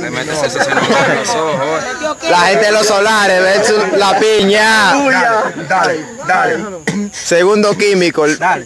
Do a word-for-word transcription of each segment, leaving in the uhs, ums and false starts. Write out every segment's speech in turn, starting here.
Le metes ese seno en los ojos. La gente de los solares, ve su- la piña. Dale, dale. Segundo químico. Dale.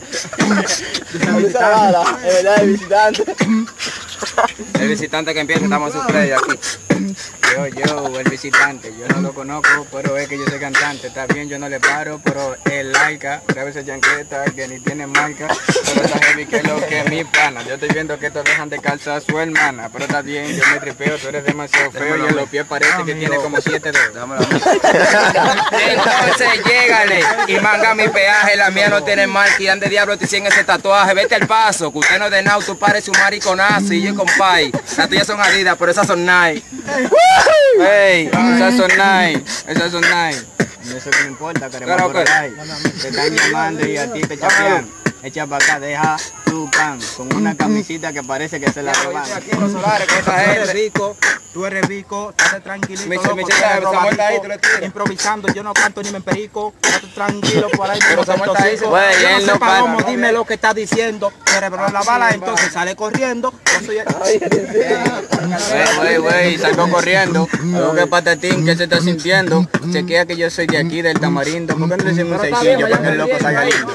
El visitante que empieza, estamos a su play aquí. Yo, yo, el visitante, yo no lo conozco, pero es que yo soy cantante. Está bien, yo no le paro, pero es laica. A veces chanqueta, que ni tiene marca. Pero está heavy que lo que es mi pana. Yo estoy viendo que todos dejan de calzar a su hermana. Pero está bien, yo me tripeo, tú eres demasiado feo. Y en los pies parece que tiene como siete dedos. Entonces, llégale y manga mi peaje. La mía no tiene marca y ande diablo te hicieron ese tatuaje. Vete al paso, que usted no es de nao, tú pares un mariconazo. Y yo compay, las tuyas son Adidas, pero esas son Nike. Hey, esas son Nike, esas son Nike. Eso que no importa, queremos Claro por que- ahí. Te están llamando y a ti te chapean. Echa para acá, deja tu pan con una camisita que parece que se la roban. Aquí en los solares con esta Tú eres gente. rico, tú eres rico, estate tranquilito. Mi- loco, mi tú chica, eres esa robadico, muerta ahí, tú le tiras. improvisando, yo no canto ni me perico, estate tranquilo por ahí. Pero esa muerta ahí, güey, yo no él sé no pa' para. cómo, dime lo que está diciendo, cerebro la bala, entonces sale corriendo. Yo soy Wey, wey, wey, salgo corriendo. Algo que patatín, que se está sintiendo. Chequea que yo soy de aquí, del Tamarindo. ¿Por qué no le decimos un seicillo para que el loco salga lindo?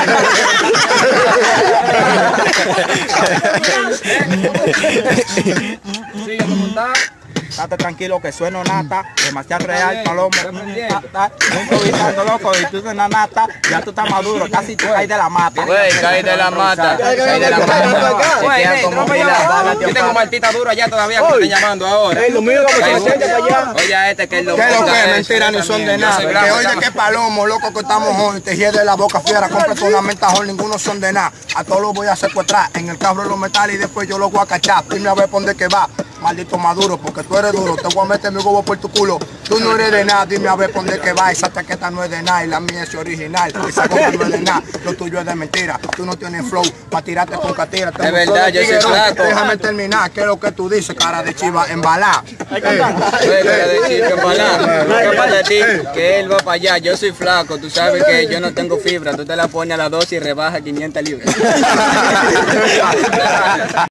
Sigue como está. Estate tranquilo que sueno nata, demasiado real, palomo. Estás improvisando, loco, y tú suenas nata, ya tú estás maduro, casi tú caes de la mata. Wey, caí de la mata. Caí de la mata. Chequea como pila balas. Yo tengo martita dura allá todavía que me están llamando ahora. Lo mío es allá. Oye, a este que es lo ¿Qué es lo que es? es? Mentira, ni son de Yo nada. soy Que blanco, oye estamos- que palomo, loco que estamos hoy, te hiede la boca fiera, cómprate una mentajol, ninguno son de nada. A todos los voy a secuestrar, en el carro de los metales y después yo los voy a cachar. Dime a ver por dónde que va, maldito maduro, porque tú eres duro, te voy a meter mi huevo por tu culo. Tú no eres de nada, dime a ver por dónde que va, esa chaqueta no es de nada y la mía es original. Esa cosa no es de nada, lo tuyo es de mentira. Tú no tienes flow para tirarte con catira. Es verdad, yo soy flaco. Déjame terminar, ¿qué es lo que tú dices, cara de chiva embalá? Wey, para decir que embalar. Lo que pasa es ti, que él va para allá. Yo soy flaco, tú sabes que yo no tengo fibra. Tú te la pones a la dosis y rebaja quinientas libras.